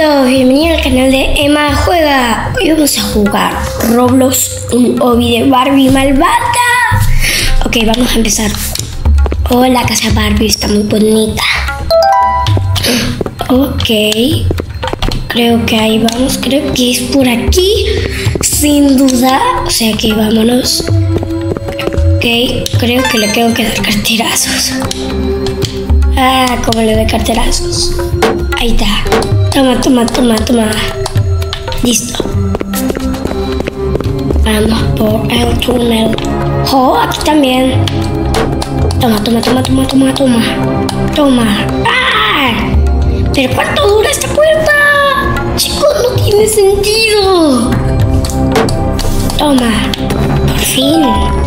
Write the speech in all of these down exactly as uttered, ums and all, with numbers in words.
todos, bienvenidos al canal de Emma Juega. Hoy vamos a jugar Roblox, un hobby de Barbie malvada. Ok, vamos a empezar. Oh, la casa Barbie está muy bonita. Ok, creo que ahí vamos, creo que es por aquí, sin duda. O sea que vámonos. Ok, creo que le tengo que dar carterazos. Ah, como le doy carterazos. Ahí está. Toma, toma, toma, toma. Listo. Vamos por el túnel. Oh, aquí también. Toma, toma, toma, toma, toma, toma. Toma. ¡Ah! ¿Pero cuánto dura esta puerta? Chicos, no tiene sentido. Toma. Por fin.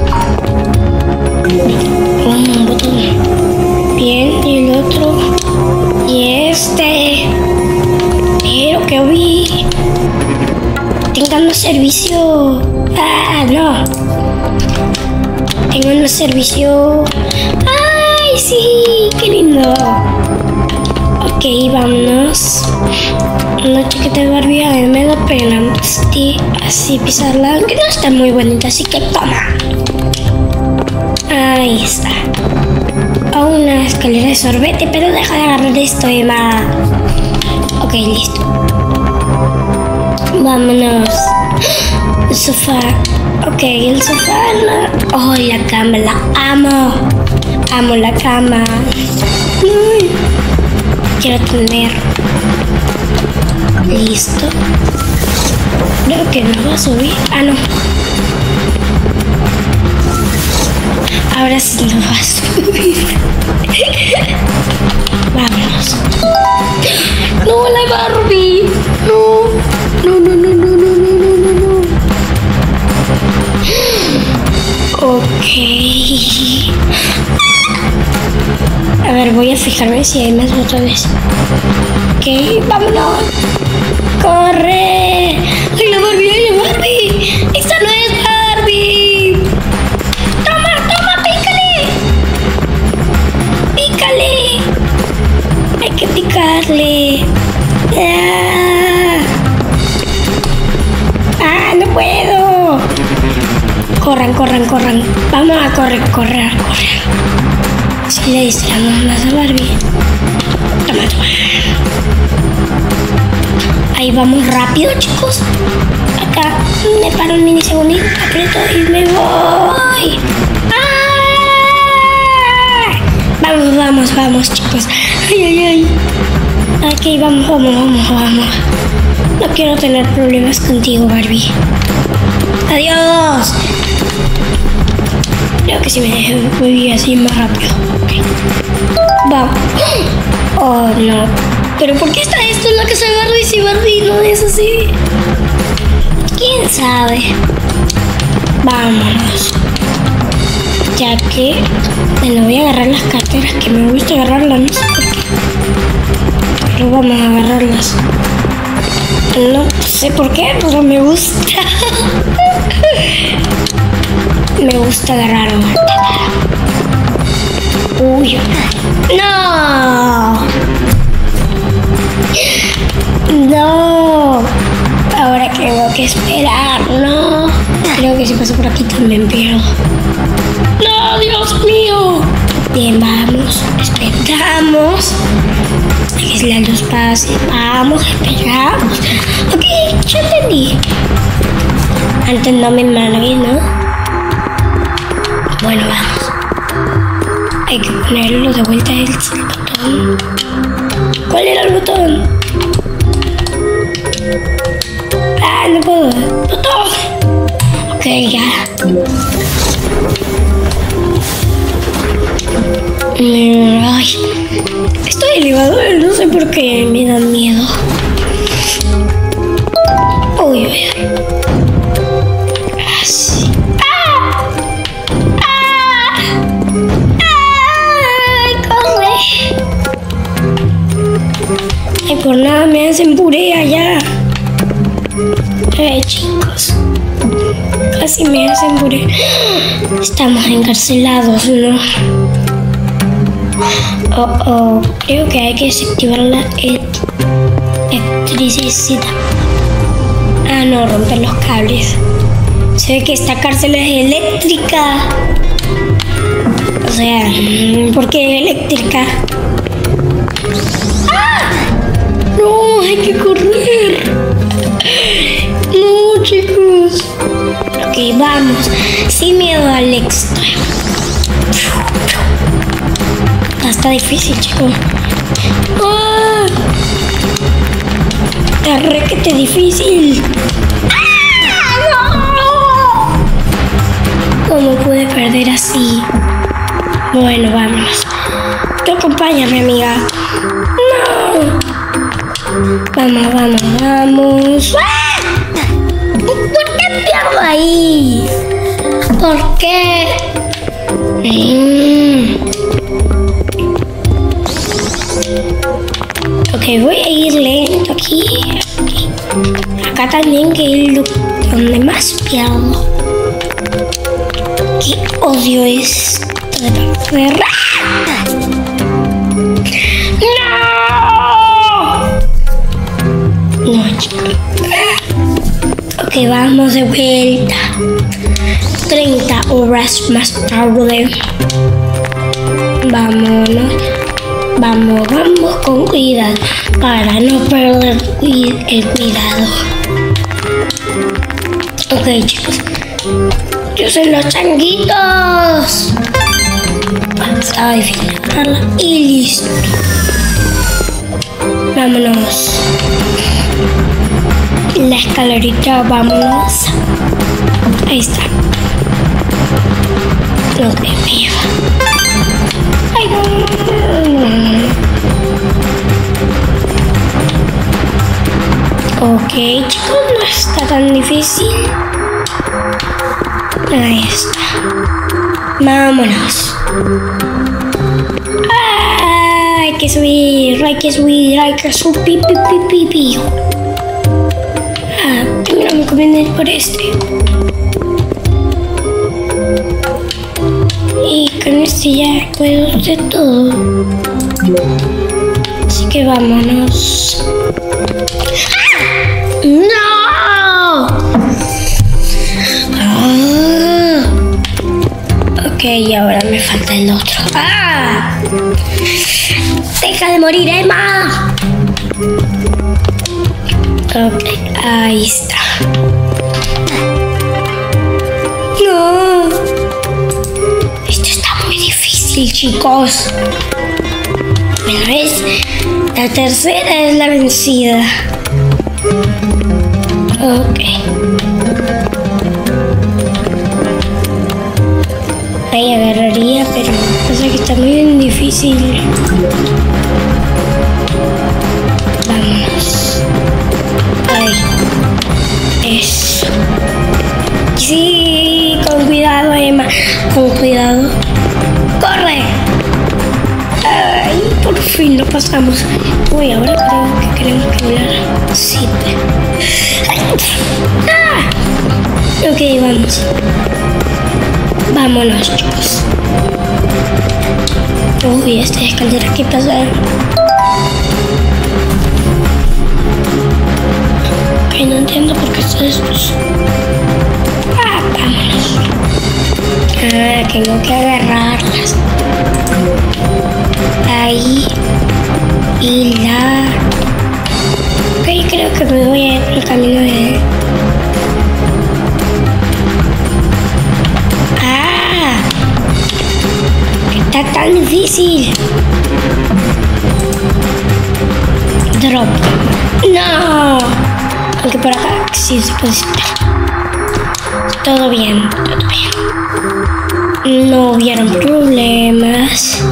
Un botón. Bien, y el otro. Y este. Pero que vi. Tengan servicio. Ah, no. Tengo un servicio. ¡Ay, sí! ¡Qué lindo! Ok, vámonos. Una chiquita de Barbie, a mí me da pena así, así pisarla, aunque no está muy bonita, así que toma. Ahí está. A una escalera de sorbete, pero deja de agarrar esto, Emma. Ok, listo. Vámonos. El sofá. Ok, el sofá. No. Oh, la cama, la amo. Amo la cama. Uy. Quiero tener. Listo. Creo que no va a subir. Ah, no. Ahora sí no va a subir. Vámonos. No, la Barbie. No. No, no, no, no, no, no, no, no. Ok. A ver, voy a fijarme si hay más botones. Ok, vámonos. ¡Corre! ¡Ay, la Barbie! ¡Ay, la Barbie! ¡Esta no es Barbie! ¡Toma, toma! ¡Pícale! ¡Pícale! Hay que picarle. ¡Ah! ¡Ah, no puedo! Corran, corran, corran. Vamos a correr, correr, correr. Si le distraemos más a Barbie. Toma, toma. Ahí vamos rápido, chicos. Acá me paro un minisegundo, aprieto y me voy. ¡Ah! Vamos, vamos, vamos, chicos. Ay, ay, ay. Ok, vamos, vamos, vamos, vamos. No quiero tener problemas contigo, Barbie. Adiós. Creo que si me dejan vivir así más rápido. Okay. Vamos. Oh, no. ¿Pero por qué está esto en la casa de Barbie si Barbie no es así? ¿Quién sabe? Vámonos. Ya que me voy a agarrar las carteras, que me gusta agarrarlas, no sé por qué. Pero vamos a agarrarlas. No sé por qué, pero me gusta. Me gusta agarrar. Uy. ¡No! No. Ahora tengo que esperar, ¿no? Creo que si paso por aquí también pierdo. ¡No, Dios mío! Bien, vamos. Esperamos. Que la luz pase. Vamos, esperamos. Ok, ya entendí. Antes no me manegué, ¿no? Bueno, vamos. Hay que ponerlo de vuelta el botón. ¿Cuál era el botón? Ah, no puedo. ¡Botón! Ok, ya. Ay, estoy elevador, no sé por qué me dan miedo. Uy, uy, uy. Así. ¡Ah! ¡Ah! ¡Ay, corre! Ay, por nada me hacen puré allá. Ay, chicos. Casi me hacen puré. Estamos encarcelados, ¿no? Oh, oh, creo que hay que desactivar la... electricidad. Ah, no, romper los cables. Se ve que esta cárcel es eléctrica. O sea, ¿por qué eléctrica? ¡Ah! No, hay que correr. No, chicos. Ok, vamos. Sin miedo al extremo. Está difícil, chicos. ¡Ah! Está requete difícil. ¡Ah! No. ¿Cómo pude perder así? Bueno, vámonos. Tú acompáñame, amiga. No. Vamos, vamos, vamos. ¡Ah! ¿Por qué pierdo ahí? ¿Por qué? Mm. Ok, voy a ir lento aquí. aquí. Acá también que ir donde más pierdo. Qué odio esto de perder. ¡No! No, chicos. Ok, vamos de vuelta. treinta horas más tarde. Vámonos. Vamos, vamos con cuidado para no perder el cuidado. Ok, chicos. Yo soy los changuitos. Vamos a definirla y listo. Vámonos. La escalerita, vámonos. Ahí está. Ok, me lleva. Ay, no. Ok, chicos, no está tan difícil. Ahí está. Vámonos. Ah, hay que subir, hay que subir, hay que subir, pi, pi, pi, pi. Ah, primero me conviene ir por este. Y con este ya puedo hacer todo. Así que vámonos. ¡Ah! ¡No! Ah. Ok, y ahora me falta el otro. ¡Ah! ¡Deja de morir, Emma! Ok, ahí está. No. Esto está muy difícil, chicos. Bueno, es la tercera es la vencida. Ok. Ahí agarraría, pero pasa que está muy bien difícil. Vámonos. Ahí. Eso. Sí, con cuidado, Emma. Con cuidado. ¡Corre! Ay, por fin lo pasamos. Uy, ahora creo que queremos que volar. Sí. ¡Ah! Ok, vamos. Vámonos, chicos. Uy, esta escalera, ¿qué pasa? Ok, no entiendo por qué está esto. Ah, vámonos. Ah, tengo que agarrarlas. Ahí. Y la... Ok, creo que me voy a ir por el camino de... ¡Ah! Está tan difícil. Drop. ¡No! Aunque por acá sí se puede saltar. Todo bien, todo bien. No hubieron problemas.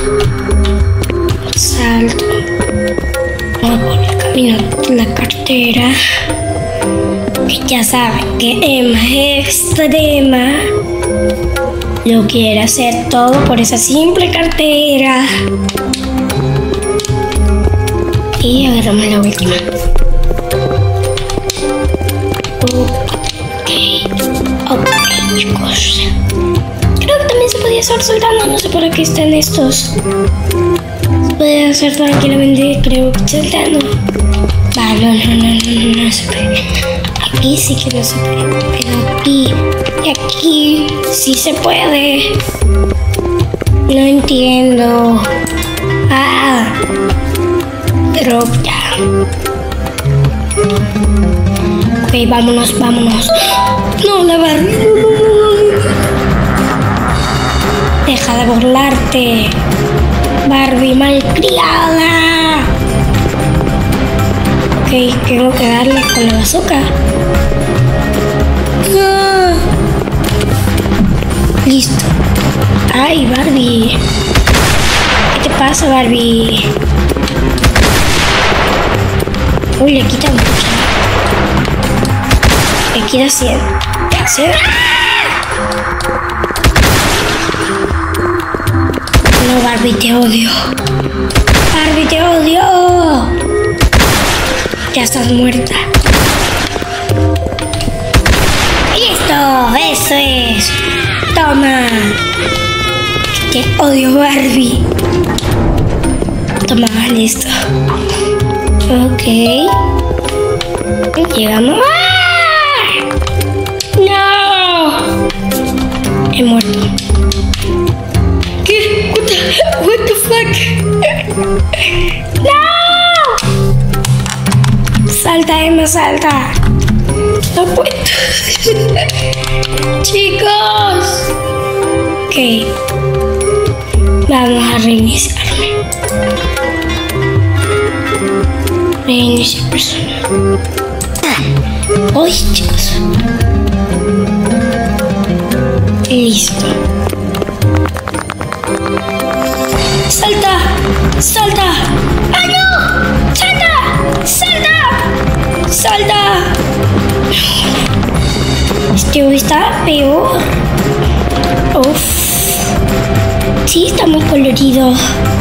Salto. Voy por el camino de la cartera. Que ya saben que Emma es extrema. Lo quiere hacer todo por esa simple cartera. Y agarramos la última. Ok. Ok, chicos. Creo que también se podía estar soltando. No sé por qué están estos. Se puede hacer tranquilamente, creo que saltando. Ah, no, no, no, no, no, no se puede. Aquí sí que no se puede, pero aquí y aquí sí se puede. No entiendo. Ah, pero ya. Ok, vámonos, vámonos. No, la Barbie. Deja de burlarte, Barbie malcriada. Ok, tengo que darle con la bazooka. Ah. Listo. Ay, Barbie. ¿Qué te pasa, Barbie? Uy, le quita mucho. Le quita cien. ¿cien? No, Barbie, te odio. Barbie, te odio. Ya estás muerta. ¡Listo! ¡Eso es! ¡Toma! Te odio, Barbie. Toma, listo. Ok. Llegamos. ¡Ah! ¡No! He muerto. ¿Qué? What the, what the fuck? ¡No! Salta, Emma, salta. No puedo. Chicos. Ok. Vamos a reiniciarme. Reinicio personal. Uy, chicos. Listo. ¡Salta! ¡Salta! ¡Ay, no! ¡Salta! ¡Salta! ¡Salta! Este hoy está peor. Uf. Sí, está muy colorido.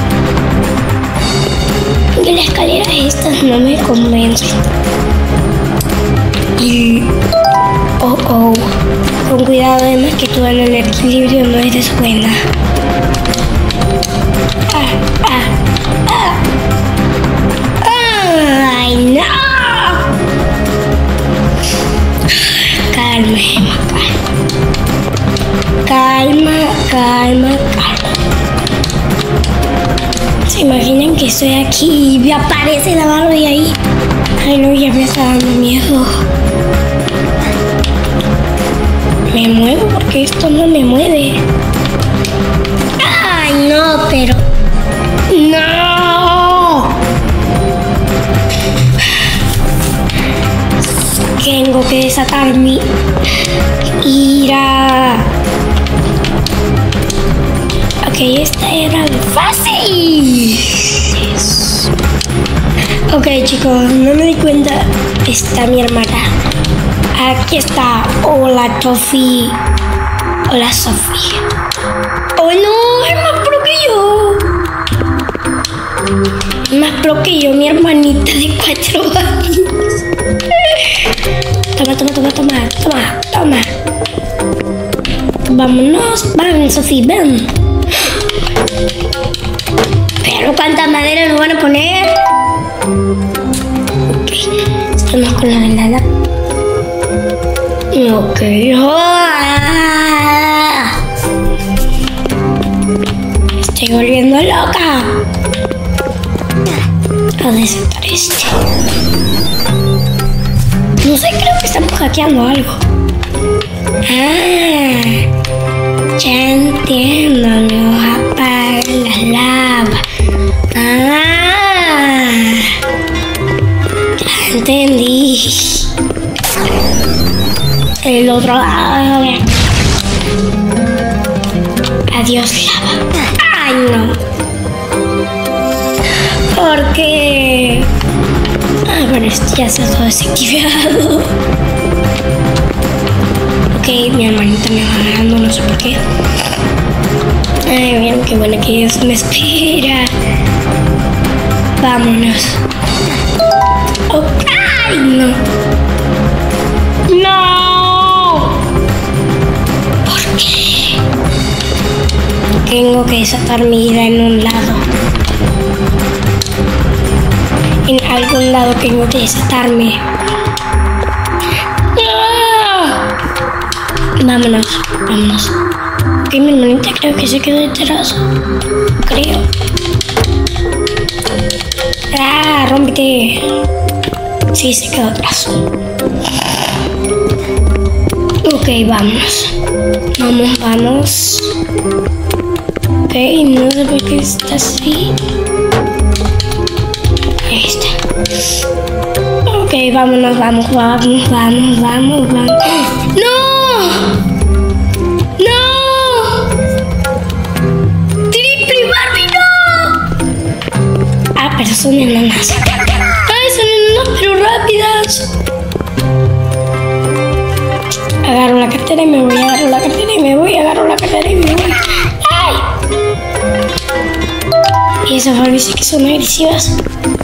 De las escaleras estas no me convencen. Y... Oh, oh. Con cuidado, además que tú en el equilibrio no eres buena. Ah, ah, ah. ¡Ay, no! Calma, Emma, calma. Calma, calma, calma. ¿Se imaginan que estoy aquí y me aparece la Barbie ahí? Ay, no, ya me está dando miedo. Me muevo porque esto no me mueve. Ay, no, pero... ¡No! Tengo que desatar mi ira. Ok, esta era fácil. Yes. Ok, chicos, no me di cuenta. Está mi hermana. Aquí está. Hola, Tofi. Hola, Sofía. Oh, no, es más pro que yo. Más pro que yo, mi hermanita de cuatro años. Toma, toma, toma, toma, toma, toma. Vámonos, ven, Sofía, ven. Pero ¿cuánta madera nos van a poner? Ok, estamos con la velada. Ok. Estoy volviendo loca. A desatar este. No sé, creo que estamos hackeando algo. Ah, ya entiendo, no apaga la lava. Ah, ya entendí. El otro lado. Adiós, lava. Ay, no. Porque... Ah, bueno, esto ya está todo desactivado. Ok, mi hermanita me va ganando, no sé por qué. Ay, miren qué buena que es, me espera. Vámonos. Oh, ¡ay, no! ¡No! ¿Por qué? Tengo que desatar mi ira en un lado. En algún lado que no desatarme. ¡Ah! Vámonos, vámonos. Ok, mi hermanita creo que se quedó detrás. Creo. ¡Ah! ¡Rómpete! Sí, se quedó atrás. Ok, vámonos. Vamos, vamos. Ok, no sé por qué está así. Ahí está. Ok, vámonos, vamos, vamos, vamos, vamos, vamos. ¡No! ¡No! ¡Triple Barbie, no! Ah, pero son enanas. ¡Ay, son enanas, pero rápidas! Agarro la cartera y me voy, agarro la cartera y me voy, agarro la cartera y me voy. ¡Ay! Y esas Barbies sí que son agresivas.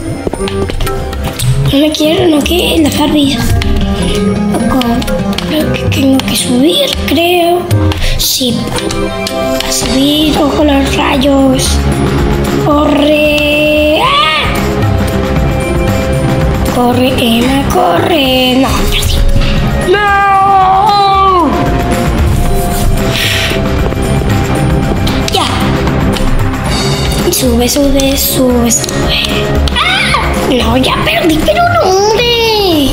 No me quieren, ¿no? ¿Qué? Las Barbies. Ojo, creo que tengo que subir, creo. Sí. A subir, ojo los rayos. Corre. ¡Ah! Corre, Emma, corre. No, perdí. ¡No! Ya. Sube, sube, sube, sube. ¡Ah! No, ya perdí, pero no, hombre.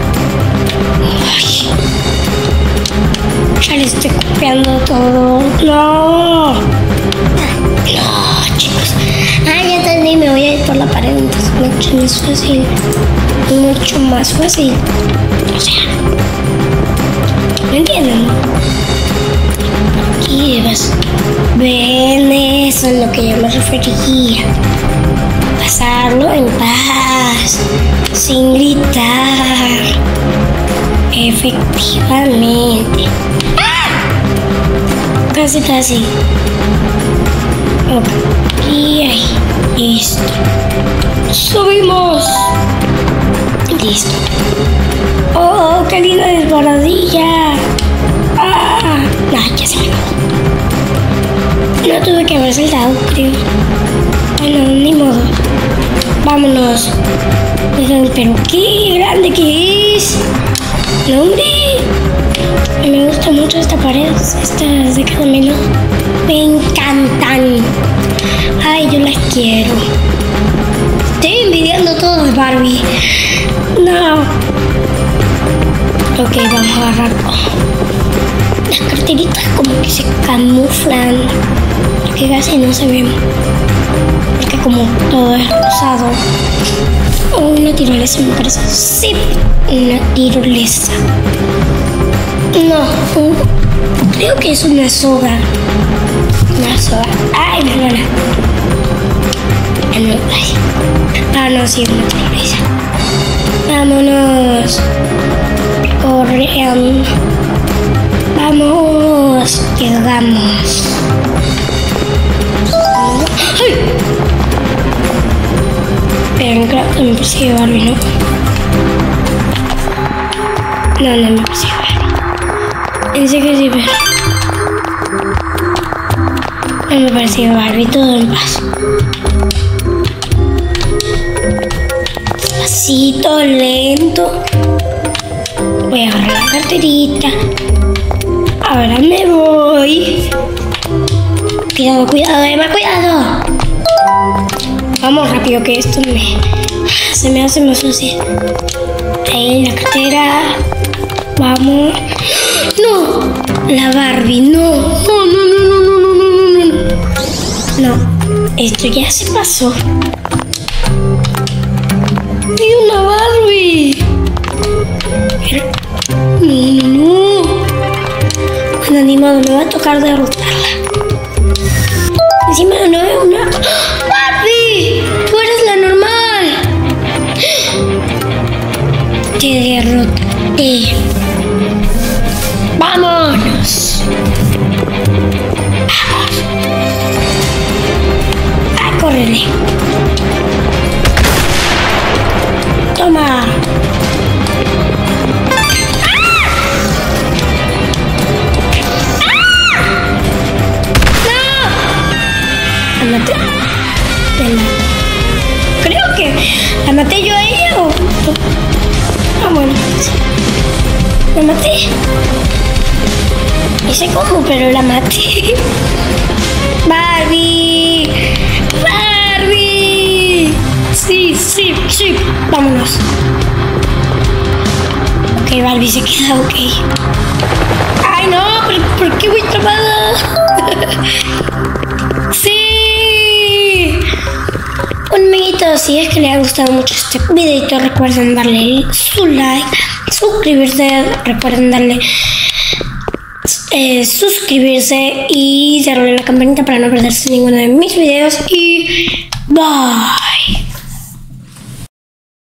Ay. Ya le estoy copiando todo. No. No, chicos. Ah, ya entendí, me voy a ir por la pared, entonces mucho más fácil. Mucho más fácil. O sea, ¿me entienden? Aquí vas. Ven, eso es lo que yo me refería. Pasarlo en paz, sin gritar. Efectivamente. ¡Ah! Casi, casi. Ok, y ahí. Listo. Subimos. Listo. Oh, qué linda desbaradilla. Ah, no, ya se me acabó. No tuve que haber saltado, creo. Bueno, ni modo. Vámonos. Pero qué grande que es. No, hombre. Me gusta mucho esta pared. Estas de cada menos. Me encantan. Ay, yo las quiero. Estoy envidiando todo de Barbie. No. Ok, vamos a agarrar. Las carteritas como que se camuflan. Porque casi no se ven. Porque como todo es rosado. Oh, una tirolesa me parece. Sí, una tirolesa. No, uh, creo que es una soga. Una soga. Ay, mi hermana. Ah, no, ay. Ah, no, sí, una tirolesa. Vámonos. Corriendo. Vamos. Llegamos. ¡Ay! Pero creo que me persigue Barbie, ¿no? No, no me persigue Barbie. Pensé que sí, pero... No me persigue Barbie, todo en paz. Despacito, lento. Voy a agarrar la carterita. Ahora me voy. Cuidado, cuidado, Emma, cuidado. Vamos rápido que esto me... se me hace más fácil. Ahí la cartera. Vamos. No, la Barbie, no. No, no, no, no, no, no, no, no. No, esto ya se pasó. ¡Y una Barbie! Pero... no, no, no. Bueno, ni modo, me va a tocar derrotarla. Encima no veo una... ¡Barbie! ¡Tú eres la normal! Te derroté. ¡Vámonos! ¡Vamos! ¡Ah, córrele! ¡Toma! La maté. La... Creo que la maté yo a ella. Ah, bueno. ¿La maté? No sé cómo, pero la maté. Barbie. Barbie. Sí, sí, sí. Vámonos. Ok, Barbie se queda ok. Ay, no. ¿Por, ¿por qué voy trabada? Sí. Un amiguito, si es que le ha gustado mucho este videito, recuerden darle su like, suscribirse, recuerden darle eh, suscribirse y darle a la campanita para no perderse ninguno de mis videos y bye.